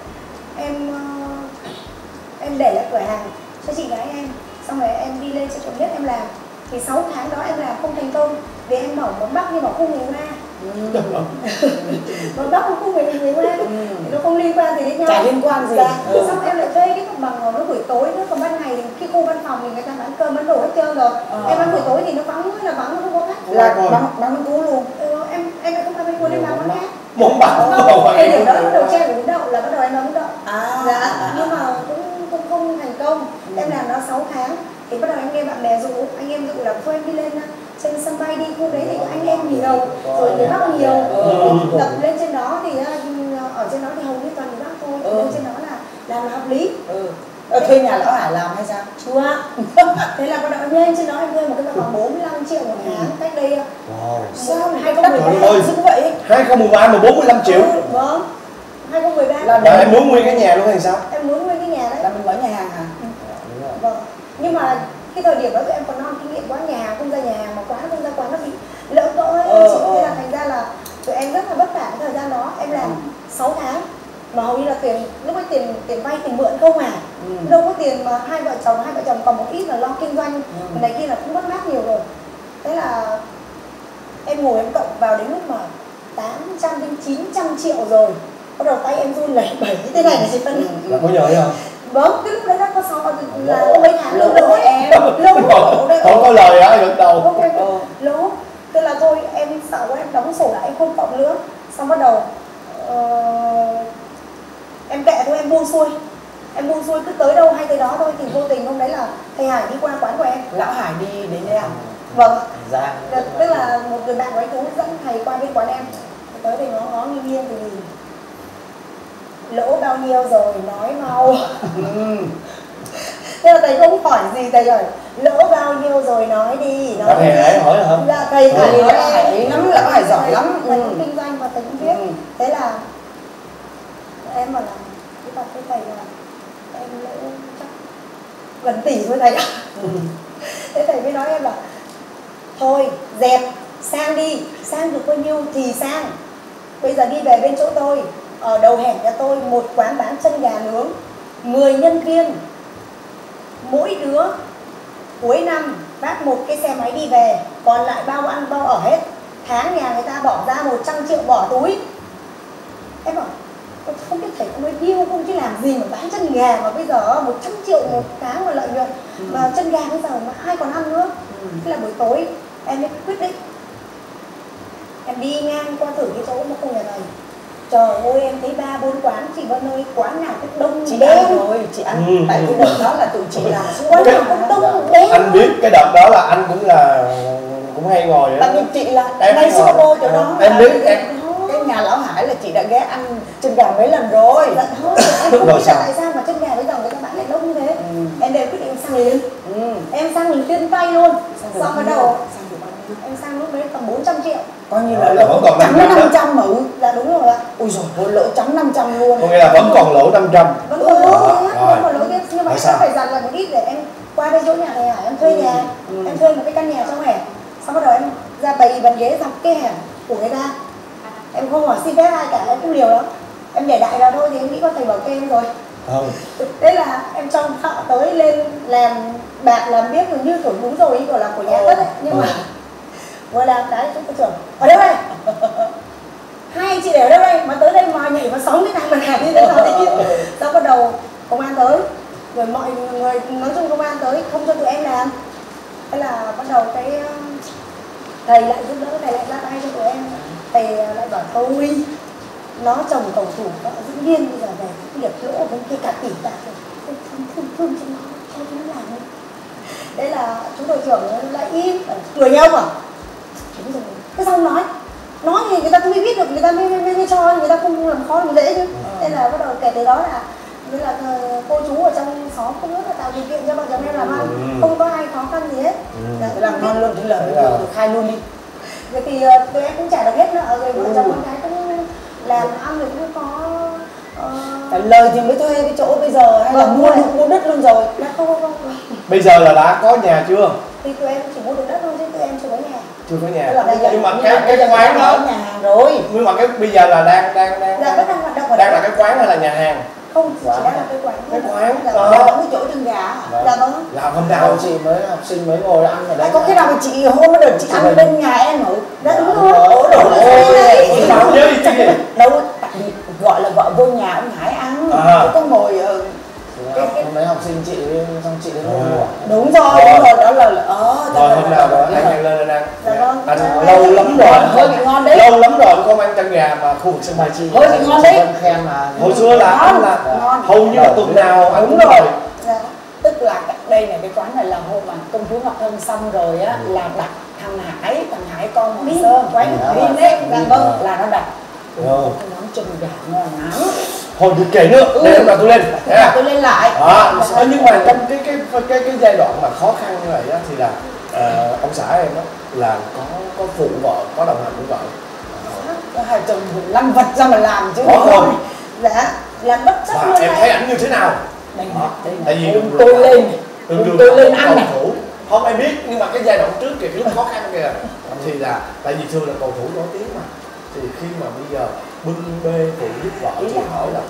em để lại cửa hàng cho chị gái em, xong rồi em đi lên cho Thống Nhất em làm. Thì 6 tháng đó em làm không thành công vì em mở món Bắc nhưng mà không người Hoa. Món Bắc không người Hoa thì nó không liên quan gì đến nhau, chả liên quan gì. Xong em lại thuê cái mặt bằng nó buổi tối nữa, còn ban ngày thì cái khu văn phòng thì người ta bán cơm bán đồ hết trơn rồi. Em bán buổi tối thì nó vắng, nó không có khách, là bán bánh cuốn luôn. Em lại không bán bánh cuốn, em bán món khác. món bánh Thời điểm đó bắt đầu treo của bún đậu là bắt đầu em bán bún đậu. Dạ, nhưng mà cũng không thành công. Em làm nó 6 tháng thì bắt đầu em nghe bạn bè dụ, anh em dụ là thôi em đi lên trên sân bay đi, khu đấy thì anh em nhiều, rồi người Bắc nhiều, tập lên trên đó thì ở trên đó thì hầu như toàn người Bắc thôi, lên trên đó là làm hợp lý. Thuê nhà Lão Hải làm hay sao? Chưa. Thế là bắt đầu em lên trên đó em thuê một cái khoảng 45 triệu một tháng cách đây. Sao 2013 cũng vậy? 2013 mà 45 triệu. Vâng. 2013 là em muốn nguyên cái nhà luôn hay sao? Em muốn nguyên cái nhà đấy. Là mình mở nhà hàng hả? Vâng. Nhưng mà cái thời điểm đó tụi em còn non kinh nghiệm quá, nhà hàng không ra nhà hàng mà quán không ra quán, nó bị lỡ cỡ ấy. Thế là thành ra là tụi em rất là vất vả cái thời gian đó. Em làm 6 tháng mà hầu như là lúc ấy tiền vay tiền mượn không à. Đâu có tiền mà hai vợ chồng còn một ít là lo kinh doanh, này kia là cũng mất mát nhiều rồi. Thế là em ngồi em cộng vào đến lúc mà 800 đến 900 triệu rồi, bắt đầu tay em run lẩy bẩy như thế này này chị Tân. Là có nhờ không? Vâng, cái lúc đấy đã có 6 là mấy tháng lâu rồi em. Không có lời á, gật đầu. Ok, lỗ. Tức là thôi em sợ quá, em đóng sổ lại em không cộng nữa. Xong bắt đầu em kệ thôi, em buông xuôi. Em buông xuôi cứ tới đâu hay tới đó thôi. Thì vô tình hôm đấy là thầy Hải đi qua quán của em. Lão Hải đi đến đây ăn. Vâng. Tức là một người bạn của anh cũng dẫn thầy qua bên quán em. Tới thì nó nghiêng thì lỗ bao nhiêu rồi nói mau. Thế là thầy không hỏi gì, thầy hỏi lỗ bao nhiêu rồi nói đi. Nói thầy Hải hỏi hả? Là thầy Hải hỏi lắm, Lão Hải giỏi lắm. Thầy cũng kinh doanh và thầy cũng biết. Thế là em bảo là cái bà với thầy là em lỗ chắc gần tỷ thôi thầy ạ. Thế thầy mới nói em là thôi dẹp, sang đi, sang được bao nhiêu thì sang. Bây giờ đi về bên chỗ tôi, ở đầu hẻm nhà tôi một quán bán chân gà nướng, 10 nhân viên, mỗi đứa cuối năm vác một cái xe máy đi về, còn lại bao ăn bao ở hết. Tháng nhà người ta bỏ ra 100 triệu bỏ túi. Em bảo không biết thầy có nói điêu không chứ làm gì mà bán chân gà mà bây giờ 100 triệu một tháng mà lợi nhuận, mà chân gà bây giờ mà ai còn ăn nữa. Thế là buổi tối em mới quyết định em đi ngang qua thử cái chỗ mà khu nhà thầy. Trời ơi em thấy 3-4 quán, chị Vân ơi, quán nào cũng đông chị đen. ăn rồi, chị ăn. Tại cái đợt đó là tụi chị làm quán nào cũng đông đen. Anh biết cái đợt đó là anh cũng hay ngồi. Tại vì chị là ngay số đô chỗ đó. Em biết cái nhà Lão Hải là chị đã ghé ăn chân gà mấy lần rồi. Dạ thôi, em không biết là tại sao mà chân gà bây giờ người ta bán lại đông như thế. Em đều quyết định sang liền. Em sang liền tiên tay luôn. xong bắt đầu em sang lúc đấy tầm 400 triệu. coi như là vẫn còn 500 mà. Dạ đúng rồi ạ. Ui dồi, lỗ chấm 500 luôn. Có nghĩa là vẫn còn lỗ 500. Vẫn còn lỗ tiếp, vẫn còn lỗ tiếp, nhưng mà em phải dặn lại một ít để em qua đây chỗ nhà thầy Hải em thuê nhà, em thuê một cái căn nhà trong hẻm, xong bắt đầu em ra bày bàn ghế dọc cái hẻm của người ta, em không hỏi xin phép ai cả, em cũng liều lắm, em để đại vào thôi thì em nghĩ có thầy bảo kê em rồi. Thế là em cho họ tới lên làm bạc làm biết như kiểu đúng rồi, như kiểu là của nhà đất ấy, nhưng mà vừa làm cái chúng tôi trưởng ở đâu đây, hai anh chị để ở đâu đây mà tới đây mà nhảy vào sóng cái này mà làm như thế nào thế kia. Sau bắt đầu công an tới, rồi mọi người nói chung công an tới không cho tụi em làm, thế là bắt đầu cái thầy lại giúp đỡ, thầy lại ra tay cho tụi em, thầy lại bảo tôi nó chồng cầu thủ nó diễn viên bây giờ về cái việc lỗ bên kia cả tỷ bạc rồi, thương cho nó cho nó làm đi. Đấy là chúng đội trưởng lại im cười nhau à, cái xong nói thì người ta không biết được, người ta mới cho, người ta không làm khó mình dễ chứ. Thế là bắt đầu kể từ đó là nên là cô chú ở trong xóm không biết là tạo điều kiện cho vợ chồng em làm ăn, không có ai khó khăn gì hết. Làm ngon luôn, thế là khai luôn đi. Vậy thì tụi em cũng trả được hết nợ rồi, vợ chồng con cái cũng làm ăn rồi cũng có lời thì mới thuê cái chỗ bây giờ hay là mua đất luôn rồi? Đã không. Bây giờ là đã có nhà chưa? Thì tụi em chỉ mua được đất thôi chứ tụi em chưa có nhà. Chưa có nhà. Nhưng mà cái quán đó nhà hàng rồi. Nhưng mà cái bây giờ là đang Dạ vẫn đang hoạt động ở đang là cái quán hay là nhà hàng? Không, chỉ đang là cái quán. Cái quán. Là cái chỗ chân gà. Dạ vâng. Là hôm nào chị mới học sinh mới ngồi ăn ở đây. Có khi nào mà chị hôm đợt chị ăn bên nhà em ở? Dạ đúng rồi. Đâu chứ gì? Đâu gọi là vợ vô nhà ông Hải ăn. Có ngồi hôm đấy học sinh chị xong chị đến ngồi. Đúng rồi, đó là rồi hôm nào rồi anh lên ăn. Dạ vâng. Anh lâu lắm rồi, hơi bị ngon đấy. Lâu lắm rồi không ăn chân gà mà khu vực sân bay chi. Hơi bị ngon đấy. Khen mà. Hồi xưa là anh là hầu như là tuần nào anh cũng rồi. Tức là đây này, cái quán này là hôm mà công chúa Ngọc Hân xong rồi á là đặt thằng Hải con Hoàng Sơn quán Vin đấy, vâng, là nó đặt cái món chân gà ngon lắm. Thôi được kể nữa, để hôm nào tôi lên. Tôi lên lại. Nhưng mà trong cái giai đoạn mà khó khăn như vậy á thì là ông xã em á là có phụ vợ, có đồng hành với vợ. Hai chồng lăn vật ra mà làm chứ. Có không? Dạ, làm bất chấp luôn. Em thấy ảnh như thế nào? Tại vì tôi lên ăn này. Không em biết, nhưng mà cái giai đoạn trước kìa, cái lúc khó khăn kìa thì là tại vì thường là cầu thủ nổi tiếng mà, thì khi mà bây giờ bưng bê phụ giúp vợ thì hỏi là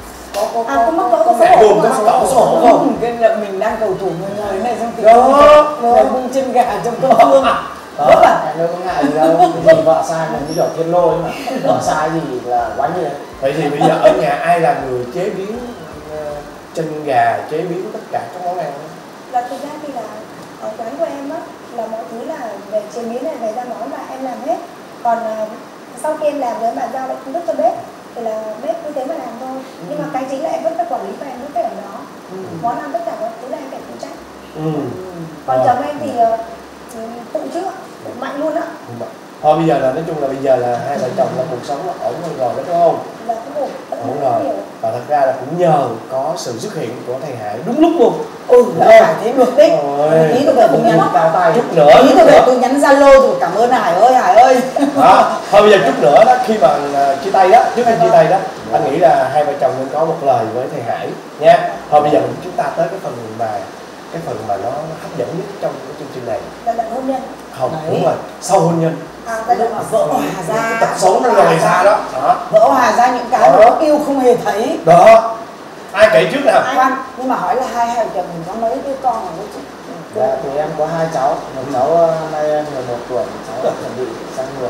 có mẹ buồn, có mắc cỡ xấu hổ không? Cái là mình đang cầu thủ người này xong thì rồi bưng chân gà trong tô hương. Đó, em đâu có ngại gì đâu, vì vợ sai là như kiểu thiên lôi mà, vợ sai gì là quá như thế. Vậy thì bây giờ ở nhà ai là người chế biến chân gà, chế biến tất cả các món ăn? Là thực ra thì là ở quán của em á là mọi thứ là về chế biến này, về ra món là em làm hết. Còn sau khi em làm rồi em bàn giao lại công thức cho bếp thì là bếp cứ thế mà làm thôi. Nhưng mà cái chính là em vẫn phải quản lý và em vẫn phải ở đó. Món ăn tất cả các thứ là em phải phụ trách. Còn chồng em thì phụ chứ, mạnh luôn á. Thôi bây giờ là nói chung là bây giờ là hai vợ chồng là cuộc sống là ổn hơn rồi đó, đúng không? Dạ cũng ổn rồi. Và thật ra là cũng nhờ có sự xuất hiện của thầy Hải đúng lúc luôn. Là phải thế được đấy. Tí tôi về tôi nhắn cao tay. Chút nữa. Tí tôi về tôi nhắn Zalo rồi, cảm ơn Hải ơi. Đó. Thôi bây giờ chút nữa đó, khi mà chia tay đó, trước khi chia tay đó, anh nghĩ là hai vợ chồng nên có một lời với thầy Hải nha. Thôi bây giờ chúng ta tới cái phần mà nó hấp dẫn nhất trong cái chương trình này. Là hôn nhân. Không, đúng rồi, sau hôn nhân. Vỡ hòa ra. Tật xấu nó lòi ra đó. Vỡ hòa ra những cái mà yêu không hề thấy. Đó. Ai kể trước nào? Nhưng mà hỏi là hai vợ chồng mình có mấy đứa con rồi chứ? Dạ, thì em có hai cháu, một cháu nay em 11 tuổi, cháu chuẩn bị sang 10.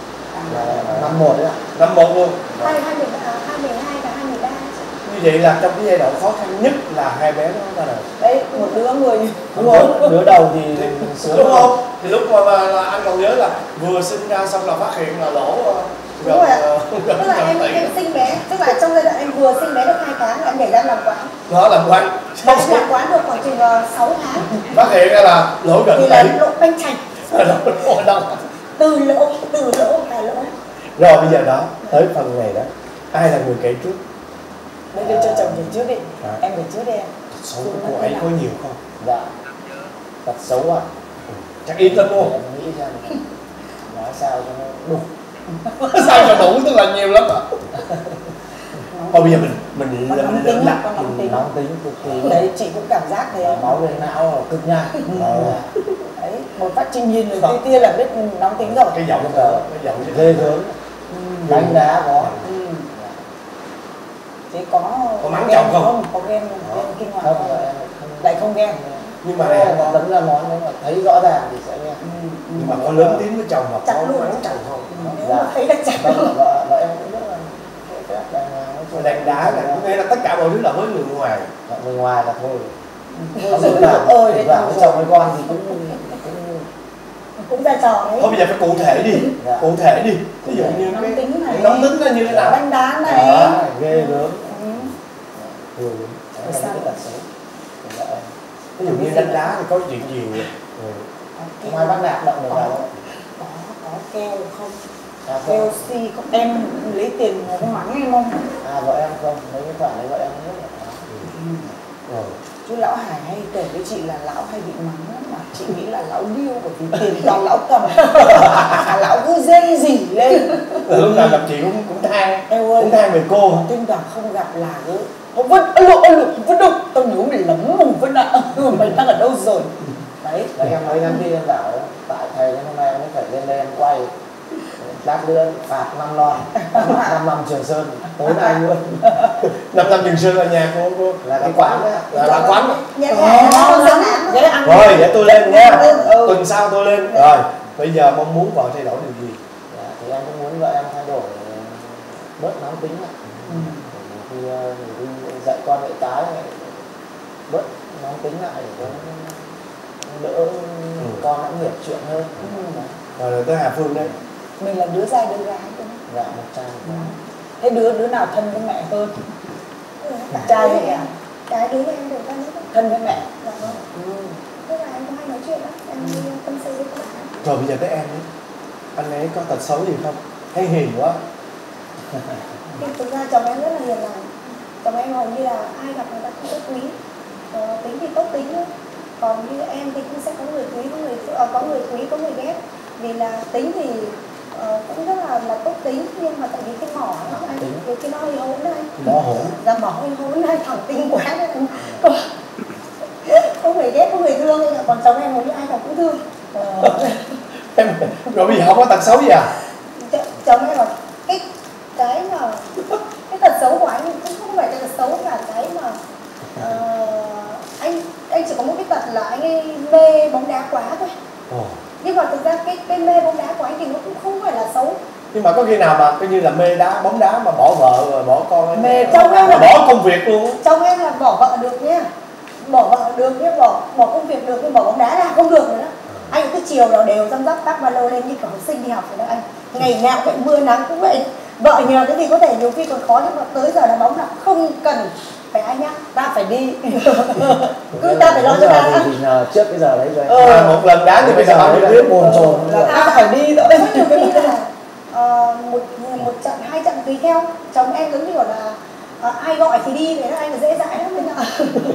Năm 1 đấy ạ. Năm 1 luôn. 22 và 23. Như vậy là trong cái giai đoạn khó khăn nhất là hai bé nó ra đời. Đấy, một đứa người đứa đầu thì sướng đúng không? Thì lúc mà anh còn nhớ là vừa sinh ra xong là phát hiện là lỗ. Đúng rồi ạ. Tức là em sinh bé, tức là trong giai đoạn em vừa sinh bé được 2 tháng là em để ra làm quán. Đó, làm quán. Em làm quán được khoảng chừng 6 tháng. Phát hiện ra là lỗ gần thì là lỗ banh chành. Lỗ đâu? Từ lỗ cả lỗ. Rồi bây giờ đó, tới phần này đó, ai là người kể trước? Đây cho chồng kể trước đi. Em kể trước đi em. Tật xấu của cô ấy có nhiều không? Dạ. Tật xấu à? Chắc yên tâm luôn. Em nghĩ ra nói sao cho nó đủ. Sao cho đủ tức là nhiều lắm ạ. Thôi bây giờ mình nóng tính lắm, nóng tính cực kỳ. Đấy chị cũng cảm giác thế. Máu lên não cực nhanh. Đấy, một phát trình nhìn rồi tiên là biết nóng tính rồi. Cái giọng ghê gớm. Đánh đá có. Thế có mắng chồng không? Có ghen kinh hoàng không? Lại không ghen. Nhưng mà em vẫn là món nếu mà thấy rõ ràng thì sẽ nghe. Nhưng mà có lớn tiếng với chồng mà có mắng chồng không? Dạ. Thấy là chặt luôn. Vợ em cũng rất là đánh đá là có nghĩa là tất cả mọi thứ là với người ngoài. Người ngoài là thôi. Không được làm với chồng với con thì cũng ra trò đấy. Thôi bây giờ phải cụ thể đi, cụ thể đi. Ví dụ như nóng tính này, nóng tính là như thế nào? Bánh đá này. Ghê gớm. Ví dụ như đánh đá thì có chuyện gì vậy? Ngoài bác đạp động được nào không? Có keo không? Keo si không? Em lấy tiền có mắng em không? Vợ em không, mấy cái khoản đấy vợ em rất là Chú lão Hải hay kể với chị là lão hay bị mắng mà chị nghĩ là lão điêu bởi vì tiền toàn lão cầm. Lão cứ dây dỉ lên. Lúc nào gặp chị cũng than, cũng than về cô. Tinh thoảng không gặp là cứ không vứt, vứt đâu, tao nhớ mày lắm mùng vứt ạ. Mày đang ở đâu rồi? Đấy. Em mới nhắn tin em bảo tại thầy hôm nay em mới phải lên đây em quay. Lát nữa phạt 5 lon, 5 năm Trường Sơn, tối nay luôn. 5 năm Trường Sơn là nhà cô là cái quán đấy, là quán đó. Rồi, để tôi lên nha. Tuần sau tôi lên. Rồi, bây giờ mong muốn vợ thay đổi điều gì? Thì em cũng muốn vợ em thay đổi bớt nóng tính lại. Khi đi dạy con dạy cái bớt nóng tính lại để cho đỡ con nó hiểu chuyện hơn. Rồi tới Hà Phương đây. Mình là đứa trai đứa gái thôi. Dạ, một trai. Thế đứa nào thân với mẹ hơn? Trai hay gái? Cái đứa em đều thân hết. Thân với mẹ. Dạ vâng. Tức là em có hay nói chuyện lắm, em đi tâm sự với các bạn. Rồi bây giờ tới em ấy. Anh ấy có tật xấu gì không? Hay hiền quá? Thì thực ra chồng em rất là hiền lành. Chồng em hầu như là ai gặp người ta cũng rất quý. Tính thì tốt tính thôi. Còn như em thì cũng sẽ có người quý, có người quý, có người ghét. Vì là tính thì cũng rất là tốt tính, nhưng mà tại vì cái mỏ ấy, anh vì cái nó hơi hỗn đấy. Mỏ hỗn. Dạ mỏ hơi hỗn đấy, thẳng tinh quá đấy. Có người ghét, có người thương, còn chồng em hầu như ai gặp cũng thương. Em rồi bây giờ không có tật xấu gì à? Chồng em là cái mà cái tật xấu của anh cũng không phải là tật xấu, là cái mà anh chỉ có một cái tật là anh ấy mê bóng đá quá thôi. Nhưng mà thực ra cái mê bóng đá của anh thì nó cũng không phải là xấu. Nhưng mà có khi nào mà coi như là mê bóng đá mà bỏ vợ rồi bỏ con ấy, mê chồng em là bỏ công việc luôn. Chồng em là bỏ vợ được nhá, bỏ vợ được nhá, bỏ công việc được, nhưng bỏ bóng đá là không được rồi đó. Anh cứ chiều nào đều răm rắp vác ba lô lên như kiểu học sinh đi học rồi đó anh. Ngày nào vậy, mưa nắng cũng vậy. Vợ nhờ cái gì có thể nhiều khi còn khó, nhưng mà tới giờ là bóng là không cần phải ai nhắc, ta phải đi. Cứ ta phải lo cho ta. Thì trước cái giờ đấy rồi. Một lần đá thì bây giờ bao nhiêu tiếng bồn chồn là ta phải đi thôi. Có nhiều khi là một trận, 2 trận tùy theo. Chồng em giống như kiểu là ai gọi thì đi, thế là anh là dễ dãi lắm.